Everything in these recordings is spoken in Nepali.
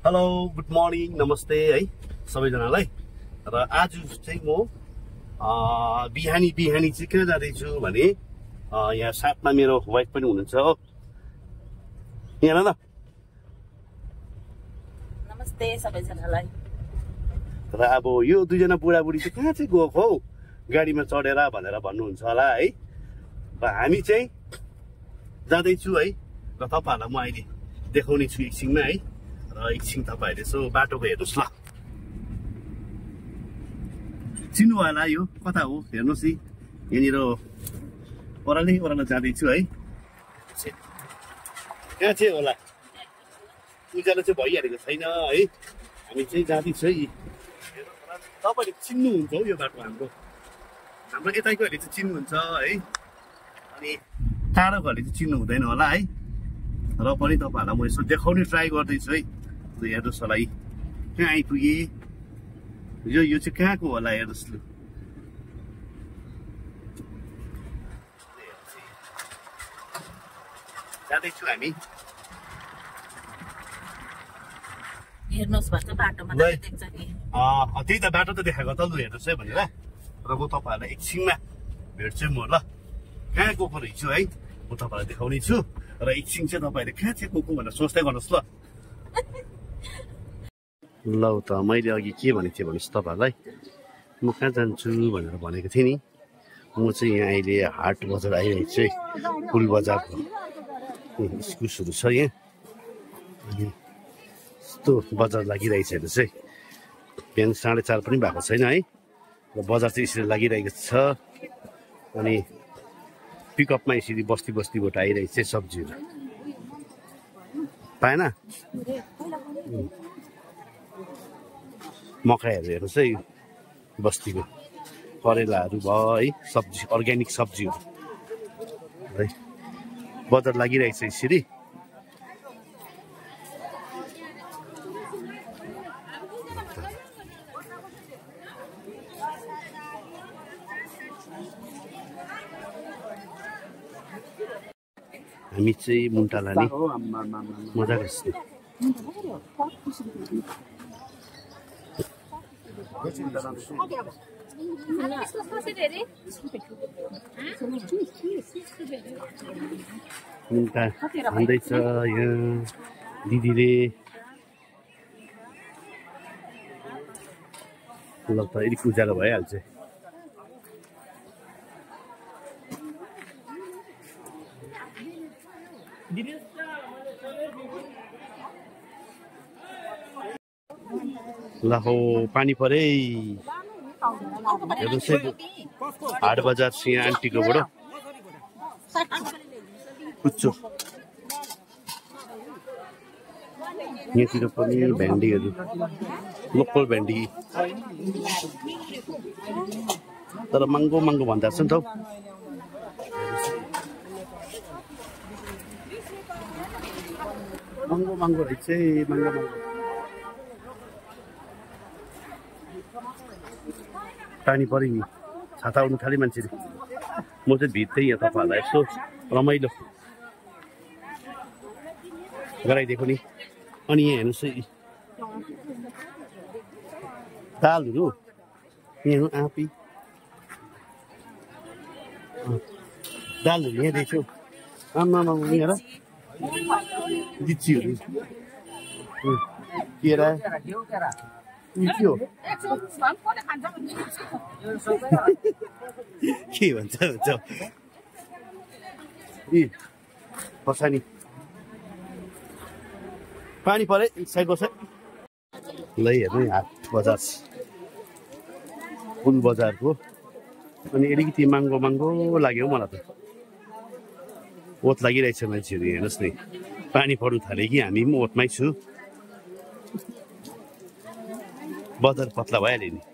हेलो गुड मर्निङ नमस्ते है सबैजनालाई। र आज चाहिँ म बिहानी चाहिँ कहाँ जाँदैछु भने यहाँ साथमा मेरो वाइफ पनि हुनुहुन्छ हो। यहाँ न नमस्ते सबैजनालाई। र अब यो दुईजना बुढाबुढी चाहिँ कहाँ चाहिँ गएको हौ गाडीमा चढेर भनेर भन्नुहुन्छ होला है। र हामी चाहिँ जाँदैछु है। र तपाईँहरूलाई म अहिले देखाउने छु एकछिनमा है। र एकछिन तपाईँहरूले यसो बाटोको हेर्नुहोस् ल। चिन्नु होला यो कता हो हेर्नुहोस् है। यहाँनिर ओह्रालै जाँदैछु है। कहाँ चाहिँ होला उज्यालो चाहिँ भइहालेको छैन है। हामी चाहिँ जाँदैछु है। तपाईँहरूले चिन्नुहुन्छ हौ यो बाटो हाम्रो यतैकोहरूले चाहिँ चिन्नुहुन्छ है। अनि टाढोकोहरूले चाहिँ चिन्नु हुँदैन होला है। र पनि तपाईँहरूलाई म यसो देखाउने ट्राई गर्दैछु है। हेर्नुहोस् होला है कहाँ आइपुगेँ। यो चाहिँ कहाँको होला हेर्नुहोस् ल। जाँदैछु हामी। हेर्नुहोस् भन्छ बाटोमा देख्छ कि त्यही त बाटो त देखाएको त लु हेर्नुहोस् है भनेर। र म तपाईँहरूलाई एकछिनमा भेट्छु म ल। कहाँ गएको रहेछु है म तपाईँहरूलाई देखाउने छु। र एकछिन चाहिँ तपाईँहरूले कहाँ चाहिँ गएको भनेर सोच्दै गर्नुहोस् ल। ल त मैले अघि के भनेको थिएँ भन्नुहोस् तपाईँहरूलाई। म कहाँ जान्छु भनेर भनेको थिएँ नि। म चाहिँ यहाँ अहिले हाट बजार आइरहेको छु है। फुल बजारको इस्कुसहरू छ यहाँ। अनि यस्तो बजार लागिरहेको छ हेर्नुहोस् है। बिहान 4:30 पनि भएको छैन है। र बजार चाहिँ यसरी लागिरहेको छ। अनि पिकअपमा यसरी बस्तीबाट आइरहेको छ सब्जीहरू पाएन। मकैहरू हेर्नुहोस् है बस्तीको करेलाहरू भयो है। सब्जी अर्ग्यानिक सब्जीहरू है बजार लागिरहेको छ यसरी। हामी चाहिँ मुन्टा लाने मजा गर्छ। मुन्टा भन्दैछ यहाँ दिदीले। ल त अलिक उज्यालो भइहाल्छ। ल हो पानी परे हेर्नुहोस् है। हाट बजार यहाँ आन्टीकोबाट कुच्चो। यहाँतिर पनि भेन्डीहरू लोकल भेन्डी तर महँगो भन्दा छ नि त हौ। महँगो रहेछ महँगो। पानी पऱ्यो नि छाता उड्नु थाल्यो मान्छेले। म चाहिँ भित्रै यहाँ तपाईँहरूलाई यसो रमाइलो गराइदिएको नि। अनि यहाँ हेर्नुहोस् है दालहरू यहाँ आँपी दालहरू यहाँ देख्छु। आमा यहाँ लिचीहरू केरा के हो के भन्छ खोर्सानी पानी परे साइड बस्छ। ल हेर्नु हाट बजार फुल बजारको। अनि अलिकति महँगो लाग्यो मलाई त। ओत लागिरहेछ मान्छेहरू हेर्नुहोस् नि। पानी पर्नु थाल्यो कि हामी पनि ओतमै छु। बजार पत्ला भइहाल्यो नि।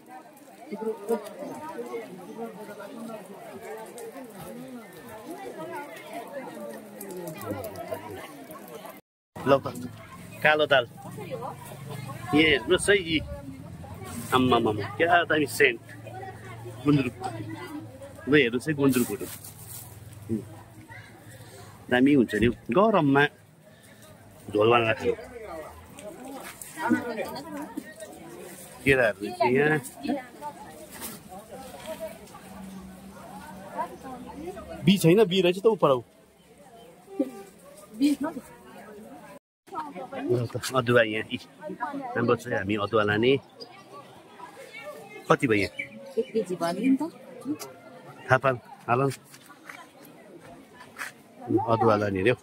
ल त कालो दाल यहाँ हेर्नुहोस् है। आम्मामा क्या दामी सेन्ट गुन्द्रुक। ल हेर्नुहोस् है गुन्द्रुकहरू दामी हुन्छ नि गरममा झोल बनाएर खानु। केराहरू चाहिँ यहाँ बी छैन, बी रहेछ त उपर अदुवा यहाँ राम्रो चाहिँ हामी अदुवा लाने कति भयो थाहा पाल हाल अदुवा लाने रे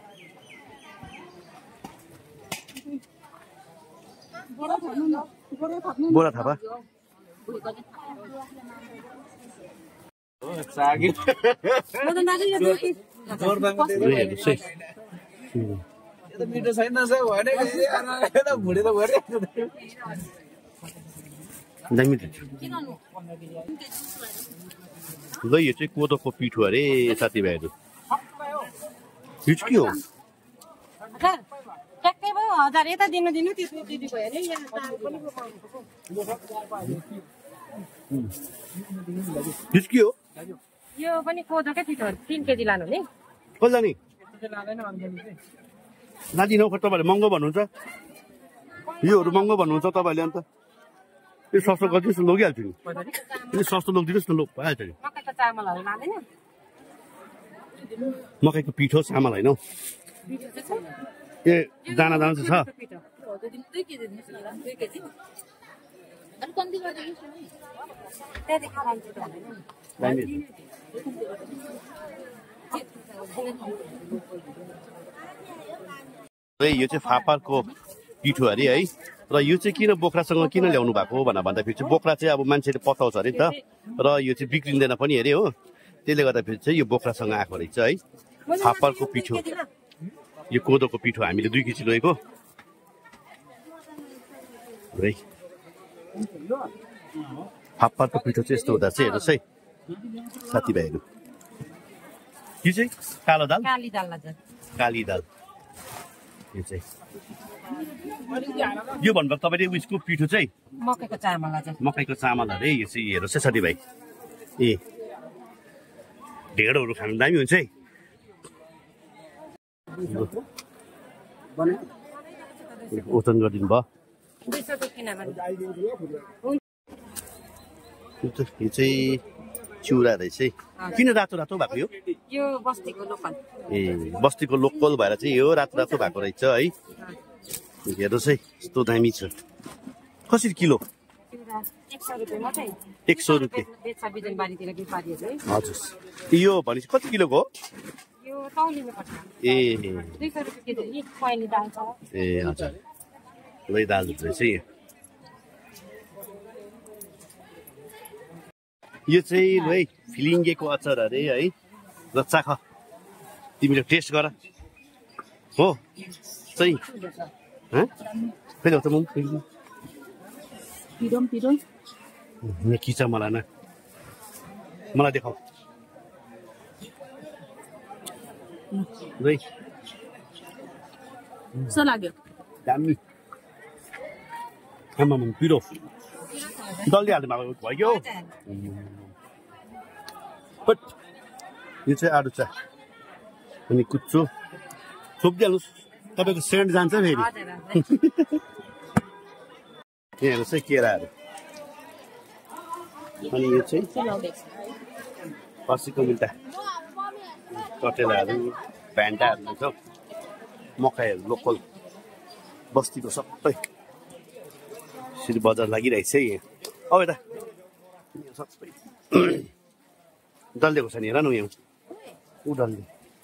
बोरा थापा मिठो छैन ल यो चाहिँ कोदोको पिठो अरे साथीभाइहरू यो चाहिँ के हो ट्याक्कै भयो 1000 यता दिनु त्यसको दिदी भयो नि यहाँ यो के हो यो पनि कोदोकै पिठो 3 केजी लानु नि कसलाई नि नादिन हौ तपाईँहरूले महँगो भन्नुहुन्छ योहरू महँगो भन्नुहुन्छ तपाईँहरूले अन्त यो सस्तो गरिदिनुहोस् न लगिहाल्छु नि यो सस्तो लगिदिनुहोस् न लो भइहाल्छ नि मकैको चामलहरू लाँदैन मकैको पिठो चामल होइन हौ ए दाना दाना चाहिँ छ यो चाहिँ फापरको पिठो अरे है र यो चाहिँ किन बोक्रासँग किन ल्याउनु भएको भनेर भन्दाखेरि चाहिँ बोक्रा चाहिँ अब मान्छेले पताउँछ अरे नि त र यो चाहिँ बिग्रिँदैन पनि अरे हो त्यसले गर्दाखेरि चाहिँ यो बोक्रासँग आएको रहेछ है फापरको पिठो यो कोदोको पिठो हामीले 2 केजी लगेको है फापरको पिठो चाहिँ यस्तो हुँदा चाहिँ हेर्नुहोस् है साथीभाइहरू यो चाहिँ कालो दाल काली दाल यो चाहिँ यो भन्नुभयो तपाईँले उयसको पिठो चाहिँ मकैको चामल अरे यो चाहिँ हेर्नुहोस् है साथीभाइ ए ढेँडोहरू खानु दामी हुन्छ है ओजन गरिदिनु भयो यो चाहिँ चिउरा रहेछ है किन रातो रातो भएको यो ए बस्तीको लोकल भएर चाहिँ यो रातो रातो भएको रहेछ है हेर्नुहोस् है यस्तो दामी छ कसरी किलो 100 रुपियाँ हजुर यो भनेपछि कति किलोको हो ए हजुर लै दाल रहेछ यो चाहिँ ल है फिलिङ्गेको अचार अरे है ल चाख तिमीले टेस्ट गर हो चाहिँ फेरि त म यहाँ किचा मलाई न मलाई देखाऊ लाग्यो दामी आमा पिरो डल्ली हाल्नु भएको भयो बट यो चाहिँ आलु चा अनि कुच्चो छोपिदिहाल्नुहोस् तपाईँको सेन्ट जान्छ फेरि यहाँ हेर्नुहोस् है केराहरू अनि यो चाहिँ खसीको मिल्टा कटेलाहरू भेन्टाहरू हुन्छ मकैहरू लोकल बस्तीको सबै यसरी बजार लागिरहेको छ यहाँ अब यता सबै डल्लेको छ नि हेर न यहाँ ऊ डल्ले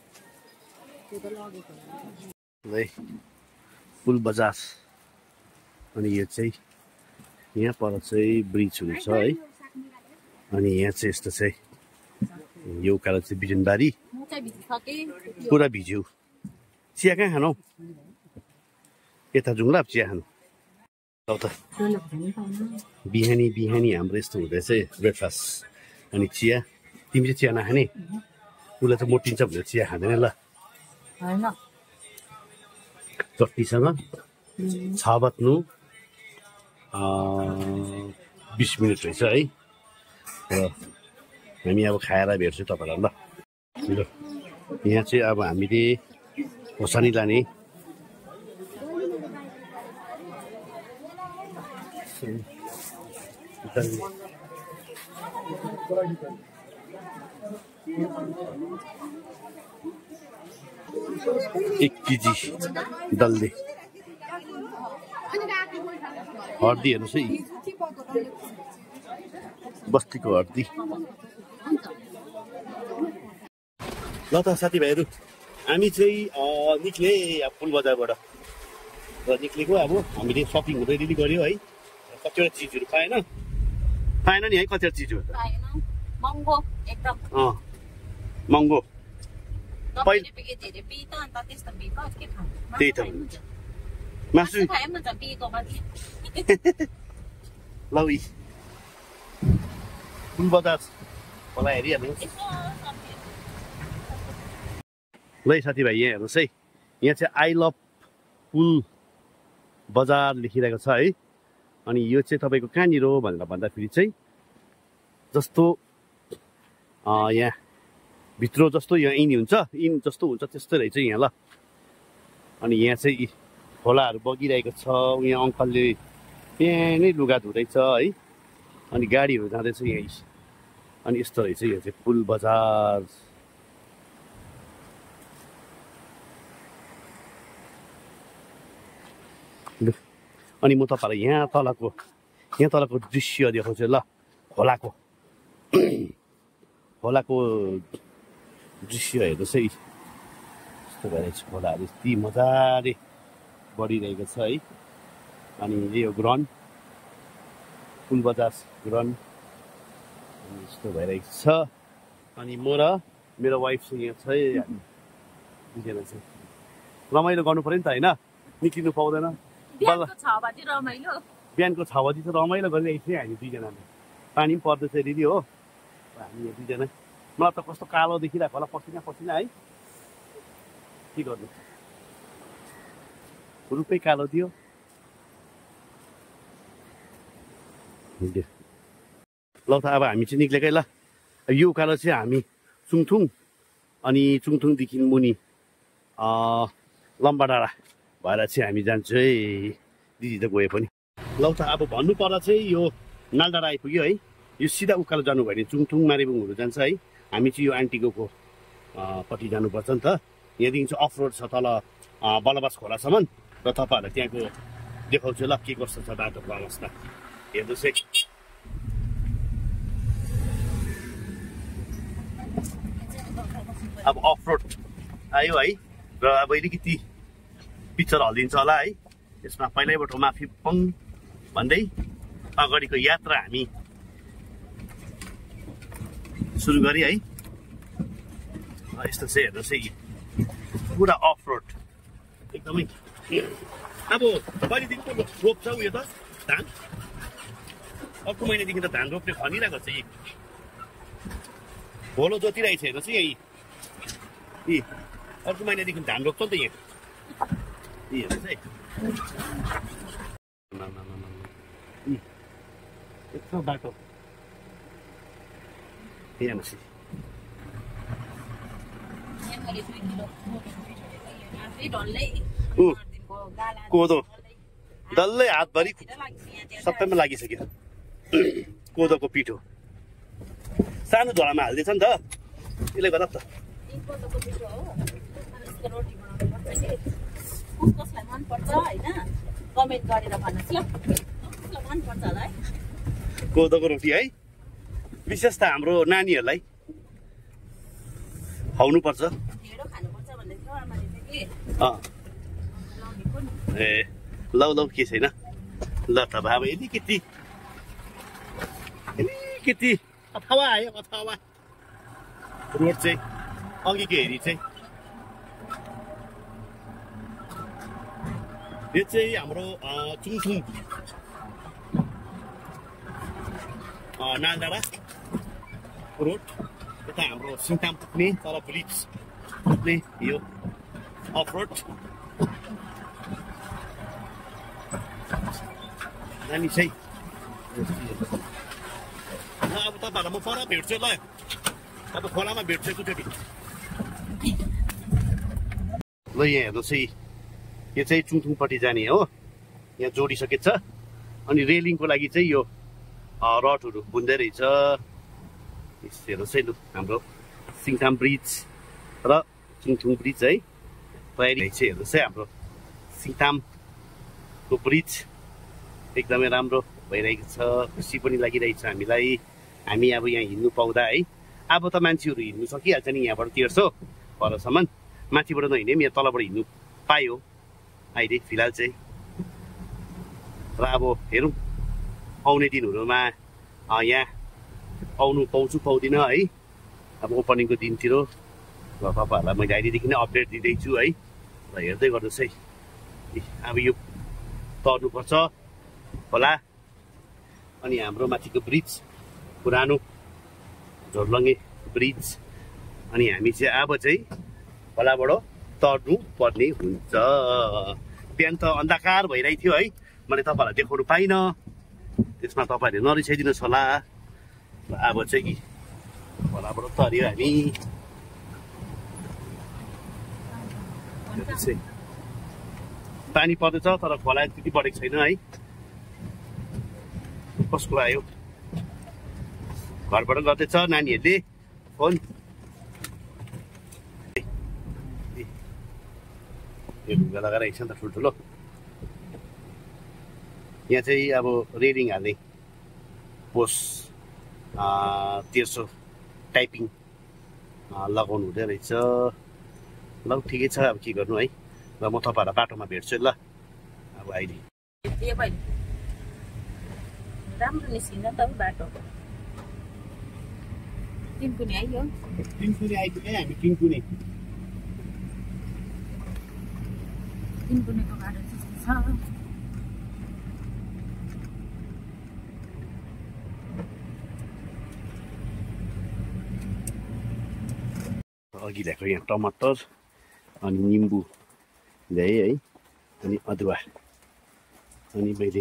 है फुल बजार अनि यो चाहिँ यहाँ पर चाहिँ ब्रिज हुन्छ है अनि यहाँ चाहिँ यस्तो चाहिँ यो उकालो चाहिँ बिजनबारी पुरा भिज्यो चिया कहाँ खानु यता जाउँला चिया खानु त बिहानी बिहानी हाम्रो यस्तो हुँदैछ ब्रेकफास्ट अनि चिया तिमी चाहिँ चिया नखाने उसलाई चाहिँ मोटिन्छ भनेर चिया खाँदैन ल चट्नीसँग 6:20 20 मिनट रहेछ है र हामी अब खाएर भेट्छु तपाईँलाई ल यहाँ चाहिँ अब हामीले खोर्सानी लाने एक केजी डल्ले हर्दी हेर्नुहोस् है बस्तीको हर्दी। ल त साथीभाइहरू हामी चाहिँ निक्ले फुल बजारबाट र निक्लेको अब हामीले सपिङ हुँदै रेडी गऱ्यो है। कतिवटा चिजहरू पाएन नि है कतिवटा चिजहरू महँगो एकदम महँगो त्यही त मासु ल फुल बजार होला हेरिहाल्नुहोस् ल साथीभाइ यहाँ हेर्नुहोस् है। यहाँ चाहिँ आई लभ फुल बजार लेखिरहेको छ है। अनि यो चाहिँ तपाईँको कहाँनिर हो भनेर भन्दाखेरि चाहिँ जस्तो यहाँ भित्र जस्तो यहाँ इन हुन्छ इन जस्तो हुन्छ त्यस्तै रहेछ यहाँ ल। अनि यहाँ चाहिँ खोलाहरू बगिरहेको छ। यहाँ अङ्कलले त्यहाँ नै लुगा धुँदैछ है। अनि गाडीहरू जाँदैछ यहीँ। अनि यस्तो रहेछ यो चाहिँ फुल बजार। अनि म तपाईँलाई यहाँ तलको दृश्य देखाउँछु ल। खोलाको दृश्य हेर्नुहोस् है। यस्तो भइरहेको छ खोलाहरू यति मजाले बढिरहेको छ है। अनि यो ग्राउन्ड फुल बजार ग्राउन्ड यस्तो भइरहेको छ। अनि म र मेरो वाइफ चाहिँ यहाँ छ हामी दुईजना चाहिँ रमाइलो गर्नु पऱ्यो नि त होइन। निक्लिनु पाउँदैन। बिहानको 6 बजी रमाइलो चाहिँ रमाइलो गरिरहेको थियौँ हामी दुईजनाले। पानी पनि पर्दैछ दिदी हो। हामी यहाँ दुईजना मलाई त कस्तो कालो देखिरहेको होला पसिना है। के गर्नु रुपै कालो थियो। ल त अब हामी चाहिँ निक्लेकै ल। यो उकालो चाहिँ हामी चुङथुङ अनि चुङथुङदेखि मुनि लम्बा डाँडा भएर चाहिँ हामी जान्छौँ है। दिदी त गए पनि। ल त अब भन्नु पर्दा चाहिँ यो नालडाँडा आइपुग्यो है। यो सिधा उकालो जानुभयो भने चुङथुङ मारेबुङहरू जान्छ है। हामी चाहिँ यो आन्टीको पट्टि जानुपर्छ नि त। यहाँदेखि चाहिँ अफ रोड छ तल बलबास खोलासम्म र तपाईँहरूलाई त्यहाँको देखाउँछु ल के कस्तो छ बाटोको अवस्था हेर्नुहोस् है। अब अफ रोड आयो है र अब अलिकति पिक्चर हल्दिन्छ होला है। यसमा पहिल्यैबाट माफी पङ भन्दै अगाडिको यात्रा हामी सुरु गरे है। यस्तो चाहिँ हेर्नुहोस् है पुरा अफ रोड एकदमै। अब कहिलेदेखि रोप्छ उयो त धान? अर्को महिनादेखि त धान रोप्ने खनिरहेको छ। यी भोलो जोतिरहेको छ हेर्नुहोस् है। यी अर्को महिनादेखि धान रोप्छ नि त यहाँ। हेर्नुहोस् है यत्रो बाटो हेर्नुहोस्। कोदो डल्लै हातभरि सबैमा लागिसक्यो। कोदोको पिठो सानो झोलामा हालिदिएछ नि त त्यसले गर्दा त। कोदोको रोटी है विशेष त हाम्रो नानीहरूलाई खुवाउनु पर्छ। ए लौ के छैन। ल त बाबा अलिकति अथवा आयो अथवा रोड चाहिँ अघिको हेरी चाहिँ यो चाहिँ हाम्रो चुङथुङ नालडाँडा रोड। यता हाम्रो सिङताम पुग्ने तल ब्रिज पुग्ने यो अफ रोड। नानी चाहिँ अब तपाईँहरूलाई म पर भेट्छु ल। अब खोलामा भेट्छु एकचोटि। ल यहाँ हेर्नुहोस् है यो चाहिँ चुङथुङपट्टि जाने हो। यहाँ जोडिसकेको छ अनि रेलिङको लागि चाहिँ यो रडहरू बुन्दै रहेछ। हेर्नुहोस् है लु हाम्रो सिङताम ब्रिज र चिङथुङ ब्रिज है तयारी चाहिँ हेर्नुहोस् है हाम्रो सिङतामको ब्रिज एकदमै राम्रो भइरहेको छ। खुसी पनि लागिरहेछ हामीलाई। हामी अब यहाँ हिँड्नु पाउँदा है। अब त मान्छेहरू हिँड्नु सकिहाल्छ नि यहाँबाट 150 परसम्म। माथिबाट नहिँडे पनि यहाँ तलबाट हिँड्नु पायो अहिले फिलहाल चाहिँ। र अब हेरौँ आउने दिनहरूमा यहाँ आउनु पाउँछु पाउँदिनँ है। अब ओपनिङको दिनतिर र तपाईँहरूलाई मैले अहिलेदेखि नै अपडेट दिँदैछु है। र हेर्दै गर्नुहोस् है। अब यो तर्नुपर्छ होला। अनि हाम्रो माथिको ब्रिज पुरानो झोर्लङ्गे ब्रिज। अनि हामी चाहिँ अब चाहिँ खोलाबाट तर्नु पर्ने हुन्छ। बिहान त अन्धकार भइरहेको थियो है। मैले तपाईँहरूलाई देखाउनु पाइनँ। त्यसमा तपाईँहरूले नरिसाइदिनुहोस् होला। अब चाहिँ खोलाबाट तर्यो हामी। पानी पर्दैछ तर खोला त्यति बढेको छैन है। कसको आयो घरबाट गर्दैछ नानीहरूले फोन। यो ढुङ्गा लगाइरहेको छ नि त ठुल्ठुलो। यहाँ चाहिँ अब रेलिङ हाल्ने पोस्ट 1300 टाइपिङ लगाउनु हुँदै रहेछ। ल ठिकै छ अब के गर्नु है। ल म तपाईँहरूलाई बाटोमा भेट्छु ल। अब अहिले राम्रो निस्किन्छ त बाटो। टिम्कुने आइयो। टिम्कुने आइपुग्यो हामी। टिम्कुने टिम्कुनेको बाटो त्यस्तो छ। अघि ल्याएको यहाँ टमाटर अनि निम्बु ल्याएँ है। अनि अदुवा अनि मैले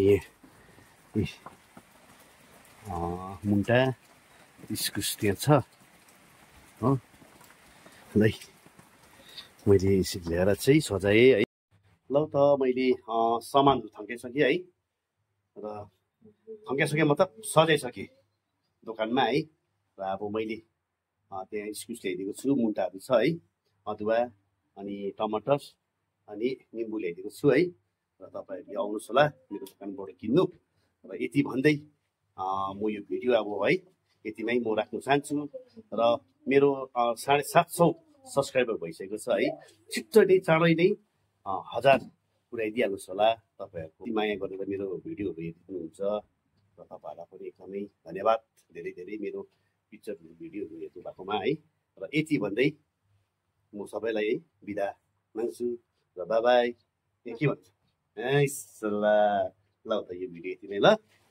यहाँ मुन्टा इस्कुस त्यहाँ छ हो। ल मैले यसरी ल्याएर चाहिँ सजाएँ है। ल त मैले सामानहरू थन्काइसकेँ है। र थन्काइसकेँ मतलब सजाइसकेँ दोकानमा है। र अब मैले त्यहाँ इस्कुस ल्याइदिएको छु। मुन्टाहरू छ है। अदुवा अनि टमाटर अनि निम्बु ल्याइदिएको छु है। र तपाईँहरूले आउनुहोस् होला मेरो दोकानबाट किन्नु। र यति भन्दै म यो भिडियो अब है यतिमै म राख्न चाहन्छु। र मेरो 750 सब्सक्राइबर भइसकेको छ है। छिट्टो नै चाँडै नै 1000 पुऱ्याइदिइहाल्नुहोस् होला। तपाईँहरूको माया गरेर मेरो भिडियोहरू हेरिदिनुहुन्छ। र तपाईँहरूलाई पनि एकदमै धन्यवाद। धेरै धेरै मेरो पिक्चरहरू भिडियोहरू हेर्नु भएकोमा है। र यति भन्दै म सबैलाई है बिदा माग्छु। र बाई बाई। के भन्छ ल त यो भिडियो यति नै ल।